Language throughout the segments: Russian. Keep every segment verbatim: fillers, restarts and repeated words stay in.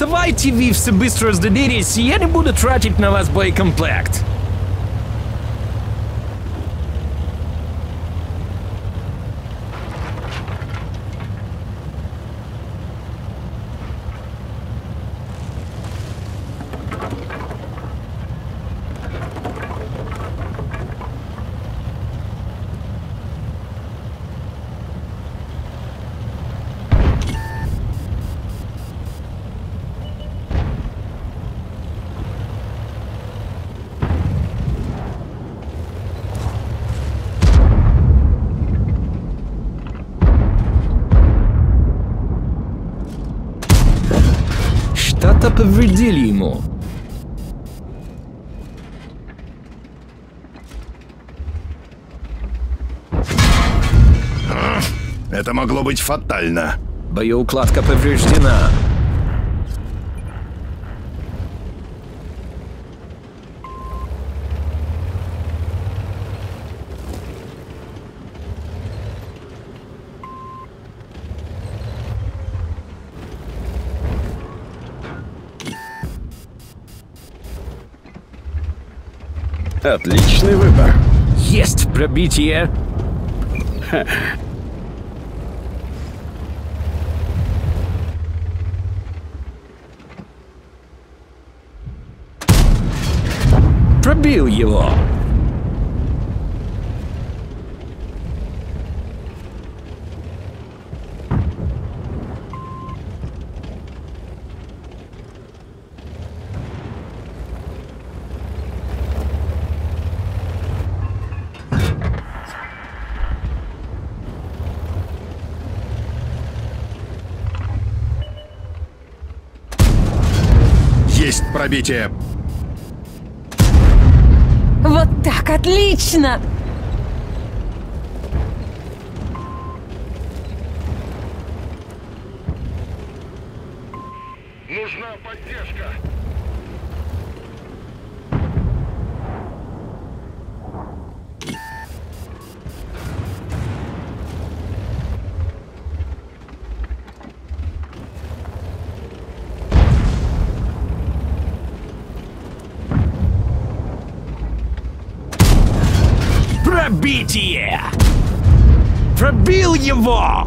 Давайте вы все быстро сдадитесь, я не буду тратить на вас боекомплект. Что-то повредили ему. Это могло быть фатально. Боеукладка повреждена. Отличный выбор. Есть пробитие. Пробил его. Есть пробитие. Вот так, отлично! Нужна поддержка. Пробитие! Пробил его!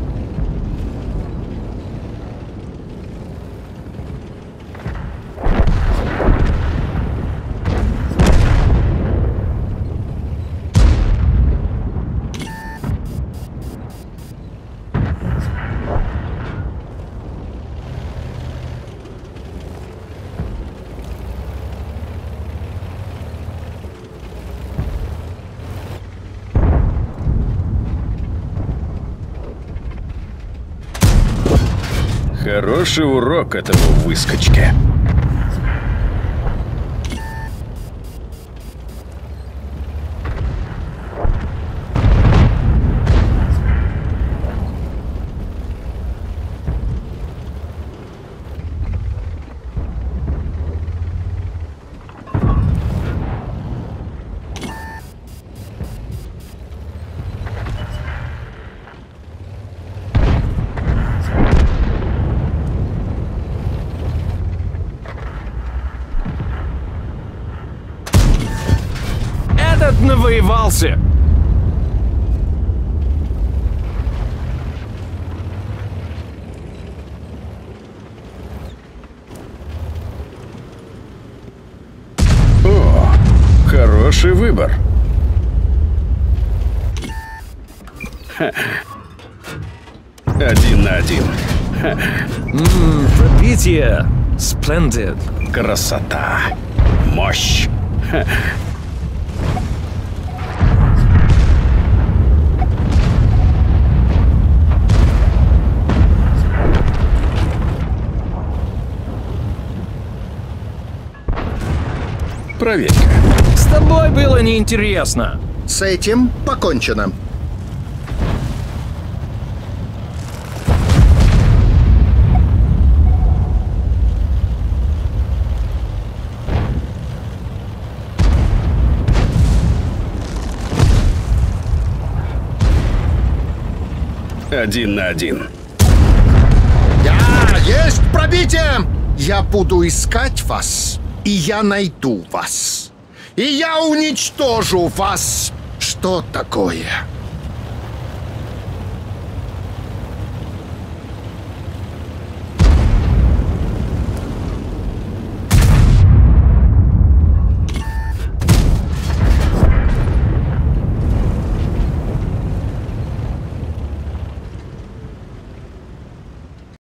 Хороший урок этому выскочке. Этот навоевался. О, хороший выбор. Ха. Один на один. Ммм, пробитие. Splendid. Красота. Мощь. Ха. Проверь-ка. С тобой было неинтересно. С этим покончено. Один на один. Да, есть пробитие! Я буду искать вас, и я найду вас. И я уничтожу вас. Что такое?